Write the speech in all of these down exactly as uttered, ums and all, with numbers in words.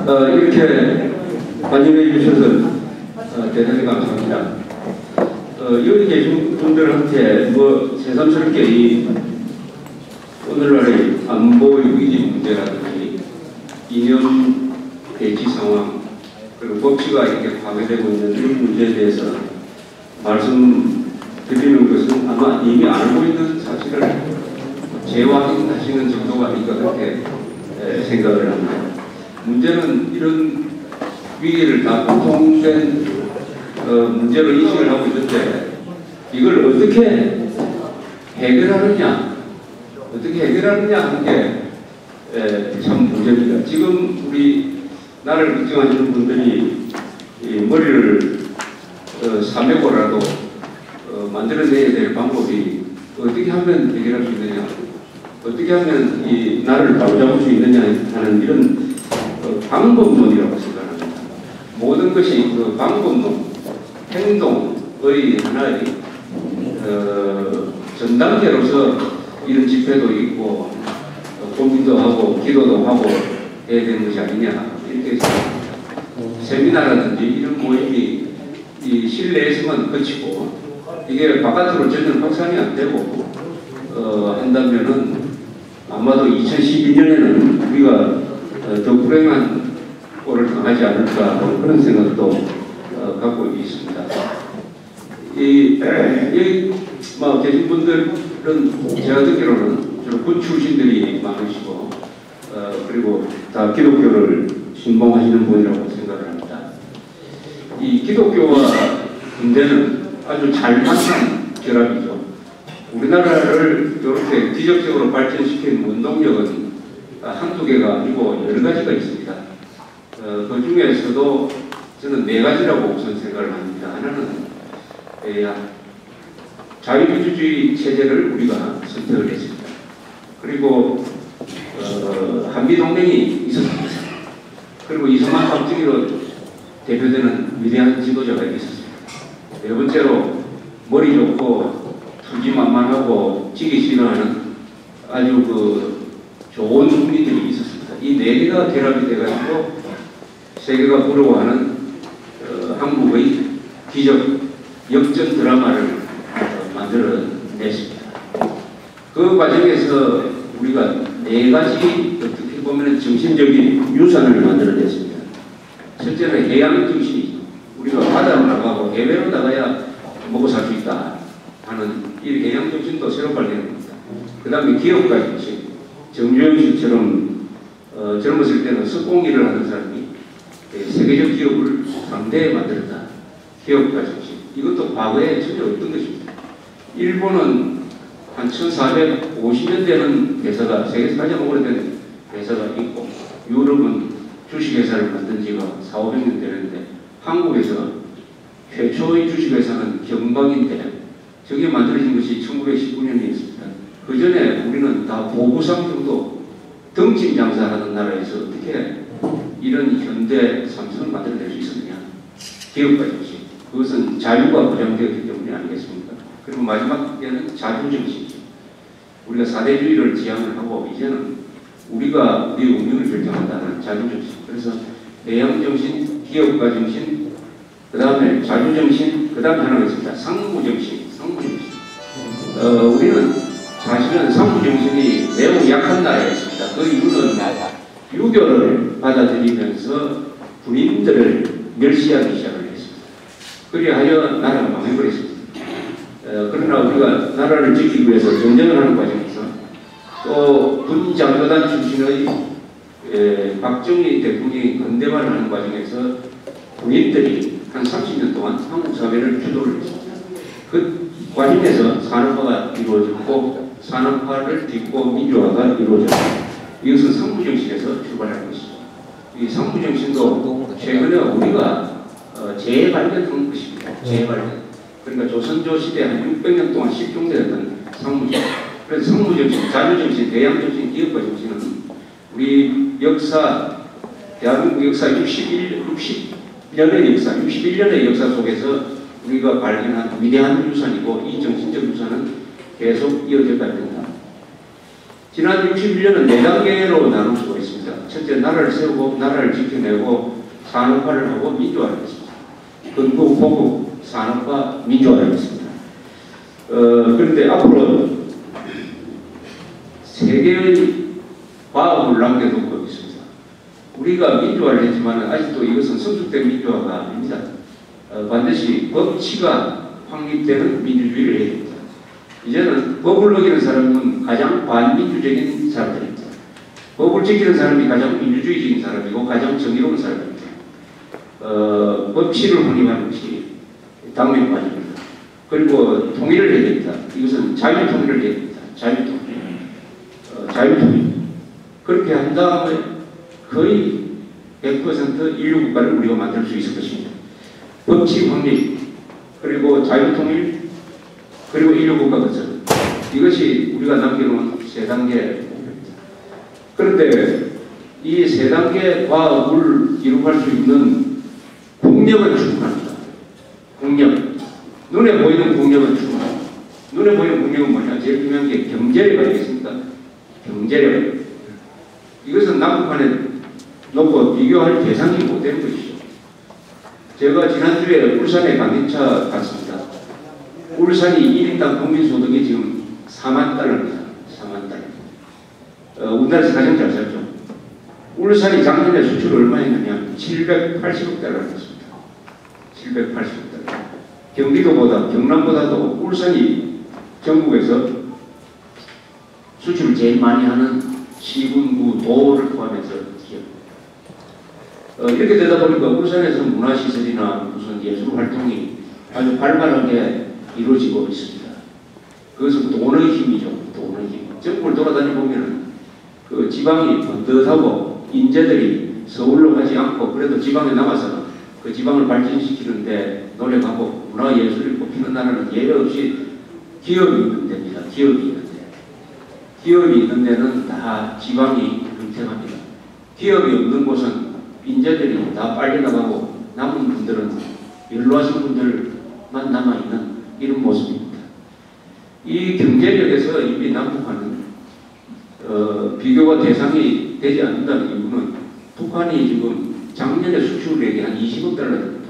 어, 이렇게 관여해 주셔서 어, 대단히 감사합니다. 어, 여기 계신 분들한테 뭐 새삼스럽게 이 오늘날의 안보의 위기 문제라든지 이념 배치 상황 그리고 법치가 이렇게 파괴되고 있는 이런 문제에 대해서 말씀드리는 것은 아마 이미 알고 있는 사실을 재확인하시는 정도가 아닐까 그렇게 생각을 합니다. 문제는 이런 위기를 다 공통된 어, 문제로 인식을 하고 있는데 이걸 어떻게 해결하느냐 어떻게 해결하느냐 하는 게 참 문제입니다. 지금 우리 나를 걱정하시는 분들이 이 머리를 어, 삼백오라도 어, 만들어내야 될 방법이 어떻게 하면 해결할 수 있느냐 어떻게 하면 이 나를 바로잡을 수 있느냐 하는 이런 어, 방법론이라고 생각합니다. 모든 것이 그 방법론, 행동의 하나의 어, 전단계로서 이런 집회도 있고 어, 고민도 하고 기도도 하고 해야 되는 것이 아니냐 이렇게 생각합니다. 세미나라든지 이런 모임이 이 실내에서만 그치고 이게 바깥으로 전혀 확산이 안 되고 어, 한다면은 아마도 이천십이 년에는 우리가 더 불행한 꼴을 당하지 않을까 그런 생각도 어, 갖고 있습니다. 이, 여기 뭐 계신 분들은 제가 듣기로는 주로 군 출신들이 많으시고 어, 그리고 다 기독교를 신봉하시는 분이라고 생각을 합니다. 이 기독교와 군대는 아주 잘 맞는 결합이죠. 우리나라를 이렇게 기적적으로 발전시킨 운동력은 한두 개가 아니고 여러 가지가 있습니다. 어, 그 중에서도 저는 네 가지라고 우선 생각을 합니다. 하나는 에, 자유민주주의 체제를 우리가 선택을 했습니다. 그리고 어, 한미동맹이 있었습니다. 그리고 이승만 박정희로 대표되는 위대한 지도자가 있었습니다. 네 번째로 머리 좋고 투지만만하고 지기 싫어하는 아주 그 좋은 국민들이 있었습니다. 이 네 개가 결합이 돼가지고 세계가 부러워하는 어, 한국의 기적 역전 드라마를 어, 만들어냈습니다. 그 과정에서 우리가 네 가지 어떻게 보면 정신적인 유산을 만들어냈습니다. 첫째는 해양 정신이죠. 우리가 바다로 나가고 해외로 나가야 먹고 살 수 있다 하는 이 해양 정신도 새로 발견한 겁니다. 그 다음에 기업가 정신, 정주영 씨처럼 어, 젊었을 때는 석공일을 하는 사람이 세계적 기업을 상대에 만들었다. 기업가 정신. 이것도 과거에 전혀 없던 것입니다. 일본은 한 천사백오십 년 되는 회사가 세계에서 가장 오래된 회사가 있고 유럽은 주식회사를 만든 지가 사오백 년 되는데 한국에서 최초의 주식회사는 경방인데 저게 만들어진 것이 천구백십구 년이었습니다. 그 전에 우리는 다 보부상 정도 덩침 장사하는 나라에서 어떻게 이런 현대 삼성을 만들어낼 수 있었느냐. 기업가 정신. 그것은 자유가 보장되었기 때문이 아니겠습니까? 그리고 마지막에는 자주정신이죠. 우리가 사대주의를 지향을 하고 이제는 우리가 우리의 운명을 결정한다는 자주정신. 그래서 내양정신, 기업가 정신, 그 다음에 자주정신, 그 다음에 하나가 있습니다. 상부정신. 상부정신. 어, 우리는 사실은 상부정신이 매우 약한 나라였습니다. 그 이유는 유교를 받아들이면서 군인들을 멸시하기 시작을 했습니다. 그리하여 나라가 망해버렸습니다. 어, 그러나 우리가 나라를 지키기 위해서 전쟁을 하는 과정에서 또 군장교단 출신의 에, 박정희 대통령이 건대화를 하는 과정에서 군인들이 한 삼십 년 동안 한국 사회를 주도를 했습니다. 그 과정에서 산업화가 이루어졌고 산업화를 딛고 민주화가 이루어졌습니다. 이것은 상부정신에서 출발한 것이죠. 이 상부정신도 최근에 우리가 어, 재발견한 것입니다. 재발견. 그러니까 조선조 시대 한 육백 년 동안 실종되었던 상부정신. 그래서 상부정신, 자주정신, 대양정신, 기업가 정신은 우리 역사, 대한민국 역사 육십일, 육십 년의 역사, 육십일 년의 역사 속에서 우리가 발견한 위대한 유산이고 이 정신적 유산은 계속 이어져 가야 된다. 지난 육십일 년은 네 단계로 나눌 수가 있습니다. 첫째, 나라를 세우고 나라를 지켜내고 산업화를 하고 민주화를 했습니다. 건국, 보국, 산업화, 민주화를 했습니다. 어, 그런데 앞으로 세계의 과학을 남겨두고 있습니다. 우리가 민주화를 했지만 아직도 이것은 성숙된 민주화가 아닙니다. 어, 반드시 법치가 확립되는 민주주의를 해야 됩니다. 이제는 법을 어기는 사람은 가장 반민주적인 사람들입니다. 법을 지키는 사람이 가장 민주주의적인 사람이고 가장 정의로운 사람입니다. 어, 법치를 확립하는 것이 당면 과정입니다. 그리고 통일을 해야 됩니다. 이것은 자유통일을 해야 됩니다. 자유통일. 어, 자유통일. 그렇게 한 다음에 거의 백 퍼센트 인류 국가를 우리가 만들 수 있을 것입니다. 법치 확립, 그리고 자유통일, 그리고 인류 국가 건설. 이것이 우리가 남겨놓은 세 단계 목표입니다. 그런데 이 세 단계 과업을 이룩할 수 있는 국력은 충분합니다. 국력. 눈에 보이는 국력은 충분합니다. 눈에 보이는 국력은 뭐냐? 제일 중요한 게 경제력 아니겠습니까? 경제력. 이것은 남북한에 놓고 비교할 대상이 못 되는 것이죠. 제가 지난주에 울산에 강인차 갔습니다. 울산이 일 인당 국민소득이 지금 사만 달러입니다. 사만 달러. 어, 우리나라에서 가장 잘 살죠. 울산이 작년에 수출을 얼마 했느냐? 칠백팔십억 달러였습니다. 칠백팔십억 달러. 경기도보다, 경남보다도 울산이 전국에서 수출을 제일 많이 하는 시군구, 도를 포함해서 기업. 어, 이렇게 되다 보니까 울산에서 문화시설이나 무슨 예술활동이 아주 활발하게 이루어지고 있습니다. 그것은 돈의 힘이죠. 돈의 힘. 전국을 돌아다니 보면은 그 지방이 번듯하고 인재들이 서울로 가지 않고 그래도 지방에 남아서 그 지방을 발전시키는데 노력하고 문화예술이 뽑히는 나라는 예외 없이 기업이 있는 데입니다. 기업이 있는 데. 기업이 있는 데는 다 지방이 팽팽합니다. 기업이 없는 곳은 인재들이 다 빨리 나가고 남은 분들은 연로하신 분들만 남아있는 이런 모습입니다. 이 경제력에서 이미 남북한은 어, 비교가 대상이 되지 않는다는 이유는 북한이 지금 작년에 수출액이 한 이십억 달러 됩니다.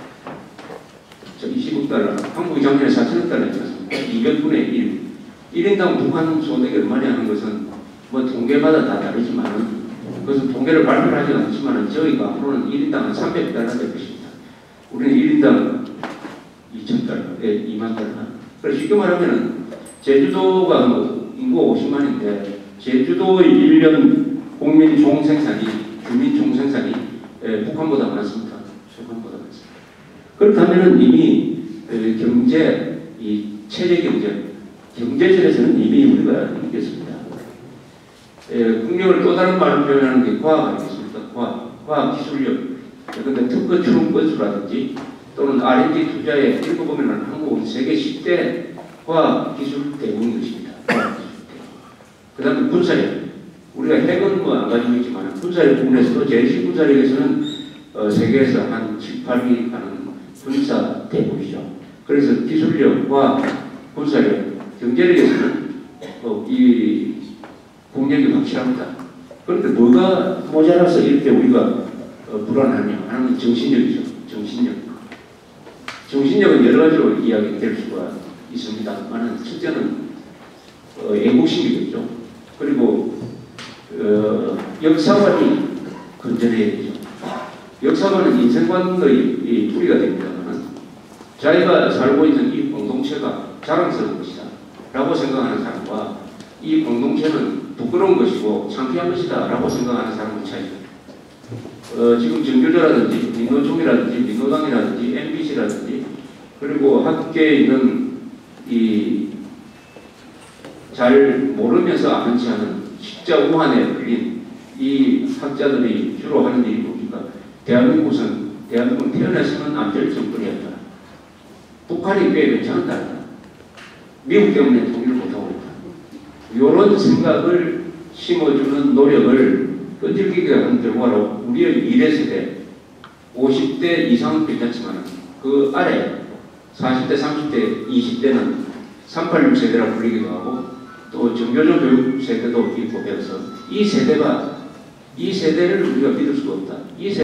이십억 달러. 한국이 작년에 사천억 달러였지 않습니까? 이백분의 일. 일 인당 북한 소득이 얼마냐 하는 것은 뭐 통계마다 다 다르지만은 그것은 통계를 발표를 하지 않지만 저희가 앞으로는 일 인당 한 삼백 달러 될 것입니다. 우리는 일 인당 이천 달러, 예, 이만 달러. 그래서 쉽게 말하면 제주도가 뭐 인구가 오십만인데 제주도의 일 년 국민 총생산이, 주민 총생산이 예, 북한보다 많습니다. 북한보다 많습니다. 그렇다면 이미 예, 경제, 이 체제 경제, 경제전에서는 이미 우리가 이겼습니다. 예, 국력을 또 다른 말로 표현하는 게 과학 아니겠습니까? 과학, 과학 기술력. 그런데 특허 출원 건수라든지 또는 알 앤 디 투자에 읽어보면 한국은 세계 십 대 과학 기술 대국인 것입니다. 그 다음에 군사력. 우리가 핵은 뭐 안 가지고 있지만 군사력 부분에서도 제일 군사력에서는 어, 세계에서 한 칠, 팔 위 하는 군사 대국이죠. 그래서 기술력과 군사력, 경제력에서는 어, 이 국력이 확실합니다. 그런데 뭐가 모자라서 이렇게 우리가 어, 불안하냐 하는 정신력이죠. 정신력. 정신력은 여러 가지로 이야기될 수가 있습니다만 첫째는 어, 애국심이겠죠. 그리고 어, 역사관이 건전해야 되죠. 역사관은 인생관의 이 뿌리가 됩니다만 자기가 살고 있는 이 공동체가 자랑스러운 것이다 라고 생각하는 사람과 이 공동체는 부끄러운 것이고 창피한 것이다 라고 생각하는 사람의 차이입니다. 어, 지금 정교조라든지 민노총이라든지 민노당이라든지 엠비씨라든지 그리고 학계에 있는 이 잘 모르면서 아는 체 하는 식자 우한에 걸린 이 학자들이 주로 하는 일이 뭡니까? 대한민국은 대한민국은 태어나서는 안될 정권이었다. 북한이 꽤 괜찮다. 미국 때문에 통일을 못하고 있다. 이런 생각을 심어주는 노력을 끈질기게 하는 결과로 우리의 미래 세대 오십 대 이상은 괜찮지만 그 아래 사십 대, 삼십 대, 이십 대는 삼팔육 세대라고 불리기도 하고 또 정교조 교육 세대도 있고 해서 이 세대가 이 세대를 우리가 믿을 수가 없다. 이